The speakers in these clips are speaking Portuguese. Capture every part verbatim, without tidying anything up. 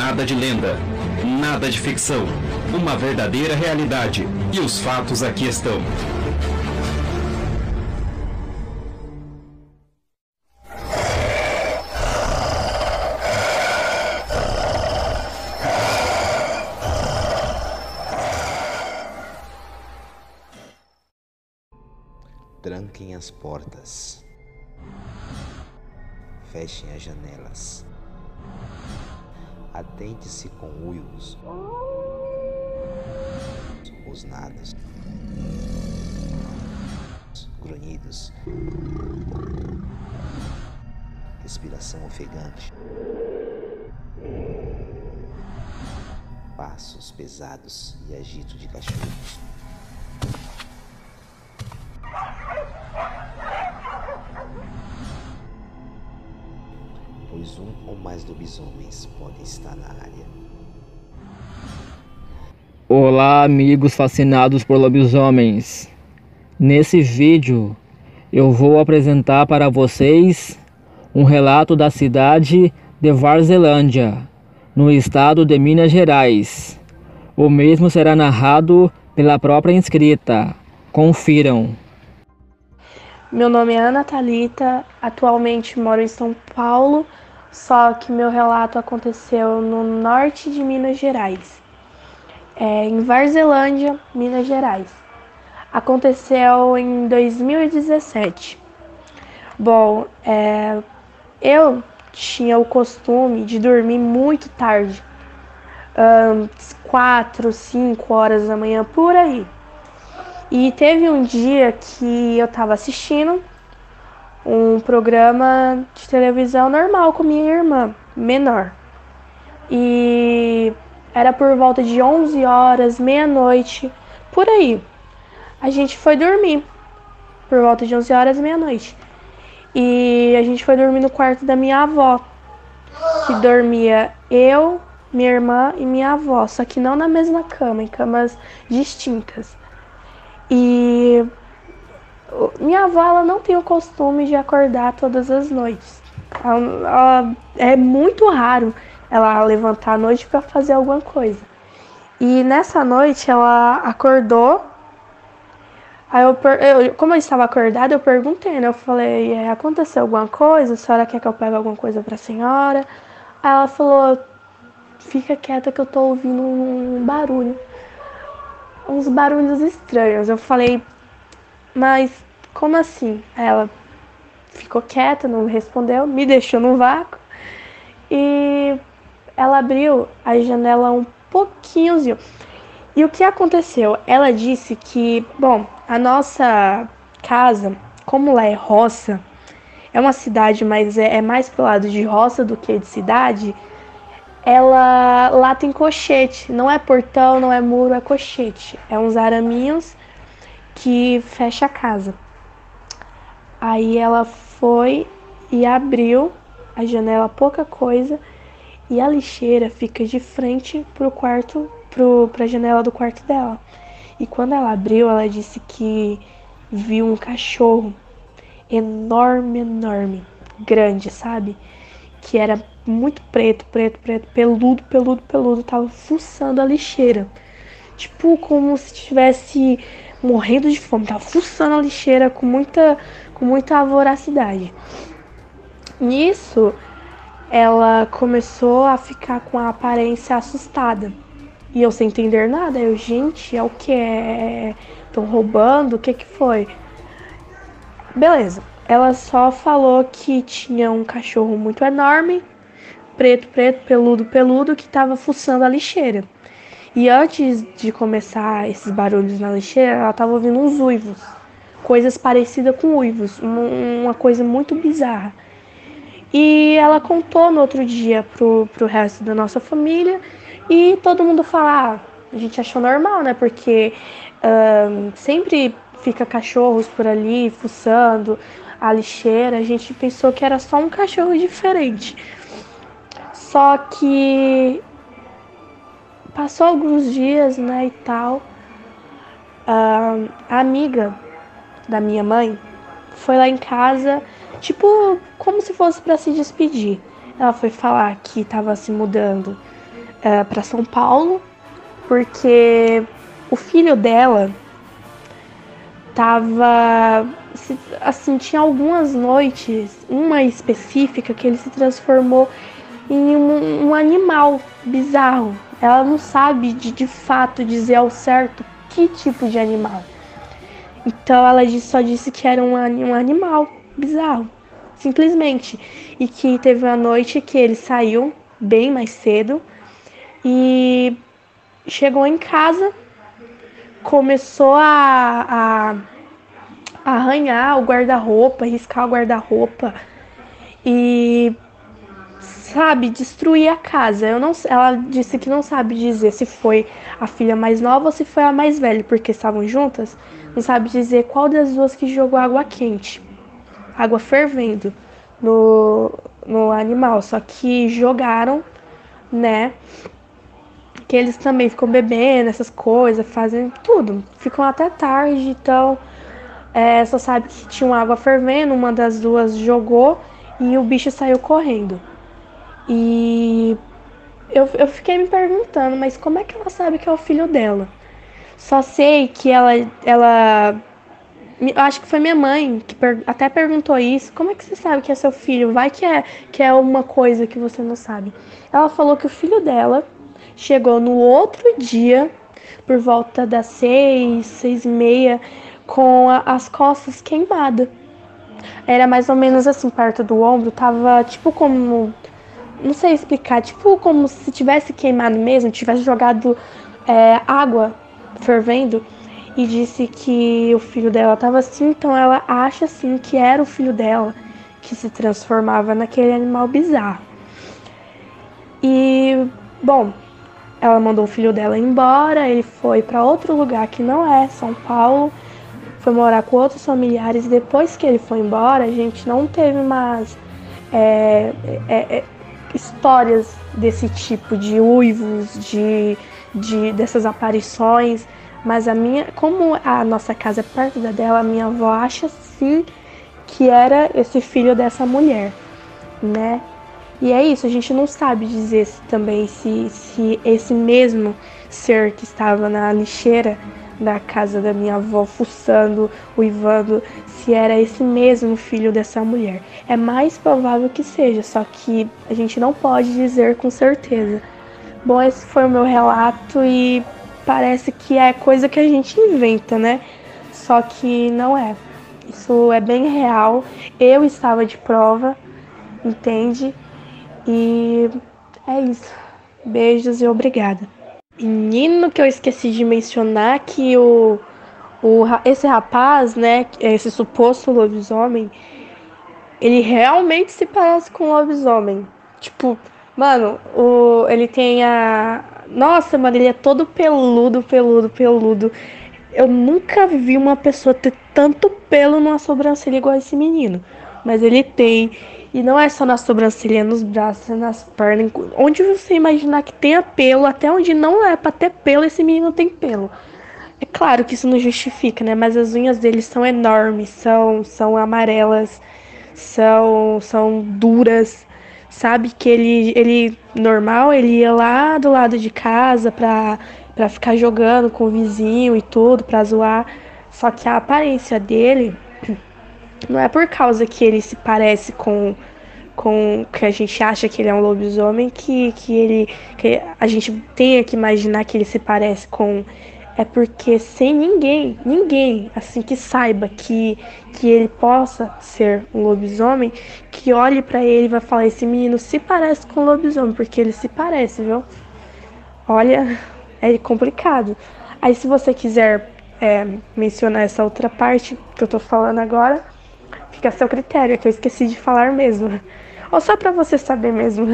Nada de lenda, nada de ficção. Uma verdadeira realidade. E os fatos aqui estão. Tranquem as portas. Fechem as janelas. Atente-se com uivos, rosnados, grunhidos, respiração ofegante, passos pesados e agito de cachorros. Pois um ou mais lobisomens podem estar na área. Olá, amigos fascinados por lobisomens. Nesse vídeo eu vou apresentar para vocês um relato da cidade de Varzelândia, no estado de Minas Gerais. O mesmo será narrado pela própria inscrita. Confiram. Meu nome é Ana Thalita, atualmente moro em São Paulo, só que meu relato aconteceu no norte de Minas Gerais, é, em Varzelândia, Minas Gerais. Aconteceu em dois mil e dezessete. Bom, é, eu tinha o costume de dormir muito tarde, um, quatro, cinco horas da manhã, por aí. E teve um dia que eu estava assistindo um programa de televisão normal com minha irmã, menor. E era por volta de onze horas, meia-noite, por aí. A gente foi dormir, por volta de onze horas, meia-noite. E a gente foi dormir no quarto da minha avó, que dormia eu, minha irmã e minha avó, só que não na mesma cama, em camas distintas. E minha avó, ela não tem o costume de acordar todas as noites. Ela, ela, é muito raro ela levantar à noite para fazer alguma coisa. E nessa noite ela acordou. Aí eu, eu, como eu estava acordada, eu perguntei, né? Eu falei, aconteceu alguma coisa? A senhora quer que eu pegue alguma coisa para a senhora? Aí ela falou, fica quieta que eu tô ouvindo um barulho. Uns barulhos estranhos. Eu falei, mas como assim? Ela ficou quieta, não respondeu, me deixou no vácuo. E ela abriu a janela um pouquinhozinho. E o que aconteceu? Ela disse que, bom, a nossa casa, como lá é roça, é uma cidade, mas é, é mais pro lado de roça do que de cidade. Ela lá tem cochete, não é portão, não é muro, é cochete. É uns araminhos que fecha a casa. Aí ela foi e abriu a janela, pouca coisa, e a lixeira fica de frente pro quarto, pro, pra janela do quarto dela. E quando ela abriu, ela disse que viu um cachorro enorme, enorme, grande, sabe? Que era muito preto, preto, preto, peludo, peludo, peludo, tava fuçando a lixeira. Tipo, como se estivesse morrendo de fome, tava fuçando a lixeira com muita, com muita voracidade. Nisso, ela começou a ficar com a aparência assustada. E eu sem entender nada, eu, gente, é o que? Estão roubando? O que que foi? Beleza. Ela só falou que tinha um cachorro muito enorme, preto, preto, peludo, peludo, que tava fuçando a lixeira. E antes de começar esses barulhos na lixeira, ela tava ouvindo uns uivos. Coisas parecidas com uivos. Uma coisa muito bizarra. E ela contou no outro dia pro, pro resto da nossa família. E todo mundo fala, ah, a gente achou normal, né? Porque uh, sempre fica cachorros por ali, fuçando a lixeira. A gente pensou que era só um cachorro diferente. Só que passou alguns dias, né, e tal. Uh, a amiga da minha mãe foi lá em casa, tipo, como se fosse para se despedir. Ela foi falar que estava se mudando é, para São Paulo, porque o filho dela tava, assim, tinha algumas noites, uma específica, que ele se transformou em um, um animal bizarro. Ela não sabe de, de fato dizer ao certo que tipo de animal. Então ela só disse que era um, um animal bizarro, simplesmente. E que teve uma noite que ele saiu bem mais cedo e chegou em casa, começou a, a, a arranhar o guarda-roupa, riscar o guarda-roupa e, sabe, destruir a casa. Eu não, ela disse que não sabe dizer se foi a filha mais nova ou se foi a mais velha, porque estavam juntas. Não sabe dizer qual das duas que jogou água quente, água fervendo no, no animal. Só que jogaram, né? Que eles também ficam bebendo essas coisas, fazem tudo, ficam até tarde. Então é, só sabe que tinha uma água fervendo, uma das duas jogou e o bicho saiu correndo. E eu, eu fiquei me perguntando, mas como é que ela sabe que é o filho dela? Só sei que ela, ela eu acho que foi minha mãe que per, até perguntou isso. Como é que você sabe que é seu filho? Vai que é, que é uma coisa que você não sabe. Ela falou que o filho dela chegou no outro dia, por volta das seis, seis e meia, com a, as costas queimadas. Era mais ou menos assim, perto do ombro, tava tipo como... Não sei explicar, tipo como se tivesse queimado mesmo, tivesse jogado é, água fervendo, e disse que o filho dela tava assim, então ela acha assim que era o filho dela que se transformava naquele animal bizarro. E, bom, ela mandou o filho dela embora, ele foi para outro lugar que não é São Paulo, foi morar com outros familiares. Depois que ele foi embora, a gente não teve mais é, é, é, histórias desse tipo, de uivos, de, de, dessas aparições. Mas a minha, como a nossa casa é perto da dela, a minha avó acha sim que era esse filho dessa mulher, né? E é isso, a gente não sabe dizer se, também se, se esse mesmo ser que estava na lixeira da casa da minha avó, fuçando, uivando, se era esse mesmo filho dessa mulher. É mais provável que seja, só que a gente não pode dizer com certeza. Bom, esse foi o meu relato e parece que é coisa que a gente inventa, né? Só que não é. Isso é bem real. Eu estava de prova, entende? E é isso. Beijos e obrigada. Menino, que eu esqueci de mencionar que o, o, esse rapaz, né, esse suposto lobisomem, ele realmente se parece com um lobisomem. Tipo, mano, o, ele tem a... Nossa, mano, ele é todo peludo, peludo, peludo. Eu nunca vi uma pessoa ter tanto pelo numa sobrancelha igual esse menino. Mas ele tem. E não é só na sobrancelha, é nos braços, é nas pernas. Onde você imaginar que tenha pelo, até onde não é pra ter pelo, esse menino tem pelo. É claro que isso não justifica, né? Mas as unhas dele são enormes, são, são amarelas, são, são duras. Sabe que ele, ele, normal, ele ia lá do lado de casa pra, pra ficar jogando com o vizinho e tudo, pra zoar. Só que a aparência dele não é por causa que ele se parece com, com que a gente acha que ele é um lobisomem, que, que, ele, que a gente tenha que imaginar que ele se parece com... É porque sem ninguém, ninguém, assim, que saiba que, que ele possa ser um lobisomem, que olhe pra ele e vai falar, esse menino se parece com um lobisomem, porque ele se parece, viu? Olha, é complicado. Aí se você quiser é, mencionar essa outra parte que eu tô falando agora, fica a seu critério, é que eu esqueci de falar mesmo. Ou só pra você saber mesmo.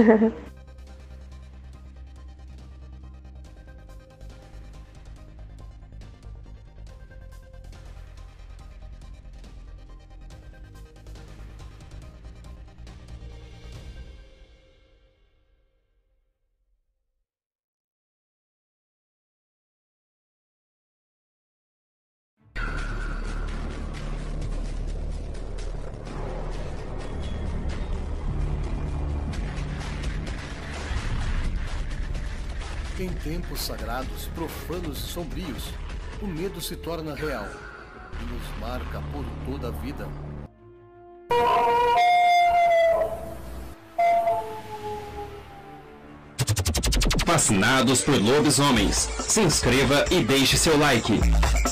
Em tempos sagrados, profanos e sombrios, o medo se torna real e nos marca por toda a vida. Fascinados por lobisomens? Se inscreva e deixe seu like.